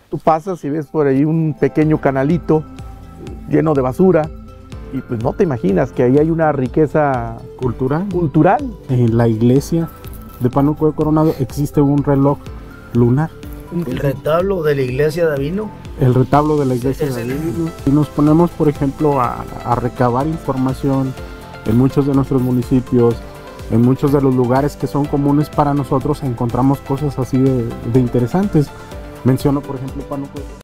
Tú pasas y ves por ahí un pequeño canalito lleno de basura y pues no te imaginas que ahí hay una riqueza cultural. En la iglesia de Pánuco de Coronado existe un reloj lunar. El retablo de la iglesia de Avino. El retablo de la iglesia de Avino. Y nos ponemos, por ejemplo, a recabar información en muchos de nuestros municipios, en muchos de los lugares que son comunes para nosotros, encontramos cosas así de interesantes. Menciono, por ejemplo, Pánuco.